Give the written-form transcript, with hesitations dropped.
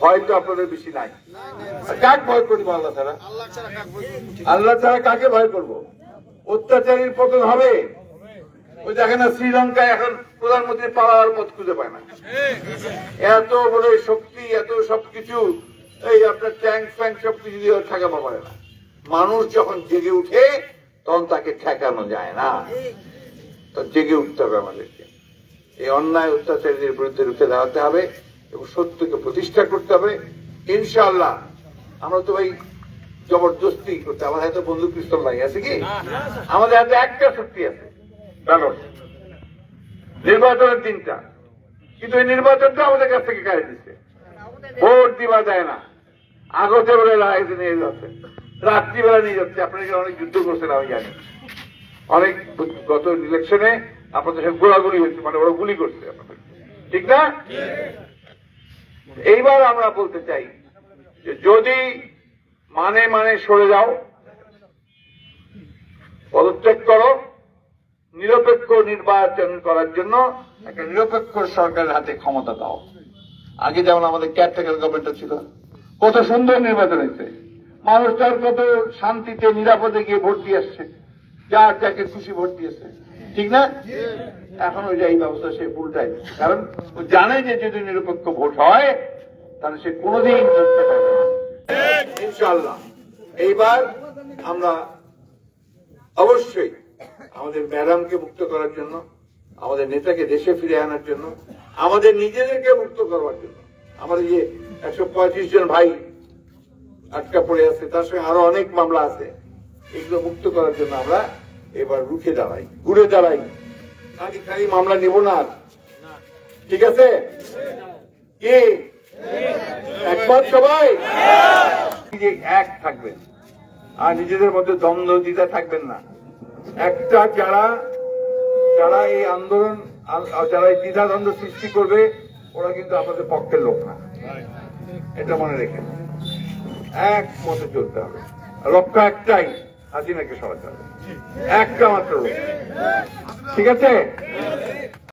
ভয় তো আপনাদের বেশি নাই। কাক ভয় করবো? আল্লাহ ছাড়া। আল্লাহ ছাড়া কাকে ভয় করব? অত্যাচারীর পতন হবে। ওই দেখেন না, শ্রীলঙ্কায় এখন প্রধানমন্ত্রী পালাবার পথ খুঁজে পায় না। এত বড় শক্তি, এত সবকিছু, এই আপনার ট্যাঙ্ক ফ্যাঙ্ক সবকিছু দিয়ে ঠেকানো পারে না। মানুষ যখন জেগে উঠে তখন তাকে ঠেকানো যায় না। তো জেগে উঠতে হবে আমাদেরকে, এই অন্যায় অত্যাচারীদের বিরুদ্ধে রুখে দাঁড়াতে হবে এবং সত্যকে প্রতিষ্ঠা করতে হবে। ইনশাআল্লাহ আমরা তো ভাই জবরদস্তি করতে, আমার হাতে বন্ধু পিস্তল নাই আছে কি? আমাদের হাতে একটা শক্তি আছে, ব্যালট, নির্বাচনের দিনটা। কিন্তু এই নির্বাচনটা আমাদের কাছ থেকে কাড়ে দিচ্ছে। ভোট দিবা যায় না, আগতে বেলা লাগাইতে নিয়ে যাচ্ছে, রাত্রিবেলা নিয়ে যাচ্ছে। আপনারা অনেক যুদ্ধ করছেন আমি জানি, অনেক গত ইলেকশনে আপনাদের সাথে গোলাগুলি হয়েছে, মানে ওরা গুলি করছে আপনাদের, ঠিক না? এইবার আমরা বলতে চাই যে যদি মানে সরে যাও, পদত্যাগ করো, নিরপেক্ষ নির্বাচন করার জন্য একটা নিরপেক্ষ সরকারের হাতে ক্ষমতা দাও। আগে যেমন আমাদের কেয়ারটেকার গভর্নমেন্ট ছিল, কত সুন্দর নির্বাচন হয়েছে, মানুষ তার কত শান্তিতে নিরাপদে গিয়ে ভোট দিয়ে আসছে, যার যাকে খুশি ভোট দিয়েছে, ঠিক না? এখন ওই যে এই ব্যবস্থা সে উল্টায়, কারণ ও জানে যে যদি নিরপেক্ষ ভোট হয় তাহলে সে কোনোদিন জিততে পারবে না। ইনশাআল্লাহ এইবার আমরা অবশ্যই আমাদের ম্যাডামকে মুক্ত করার জন্য, আমাদের নেতাকে দেশে ফিরে আনার জন্য, আমাদের নিজেদেরকে মুক্ত করবার জন্য, আমাদের যে 135 জন ভাই আটকা পড়ে আছে, তার সঙ্গে আরো অনেক মামলা আছে, এগুলো মুক্ত করার জন্য আমরা এবার রুখে দাঁড়াই, ঘুরে দাঁড়াই। খালি মামলা নিব না, ঠিক আছে? কি একবার সবাই এক থাকবেন আর নিজেদের মধ্যে দ্বন্দ্ব দ্বিধা থাকবেন না। একটা যারা এই আন্দোলন, যারা এই দ্বিধা দ্বন্দ্ব সৃষ্টি করবে, ওরা কিন্তু আমাদের পক্ষের লোক না, এটা মনে রেখে এক মতে চলতে হবে। লক্ষ্য একটাই, হাসিনাকে সরাতে হবে, একটা মাত্র লোক, ঠিক আছে?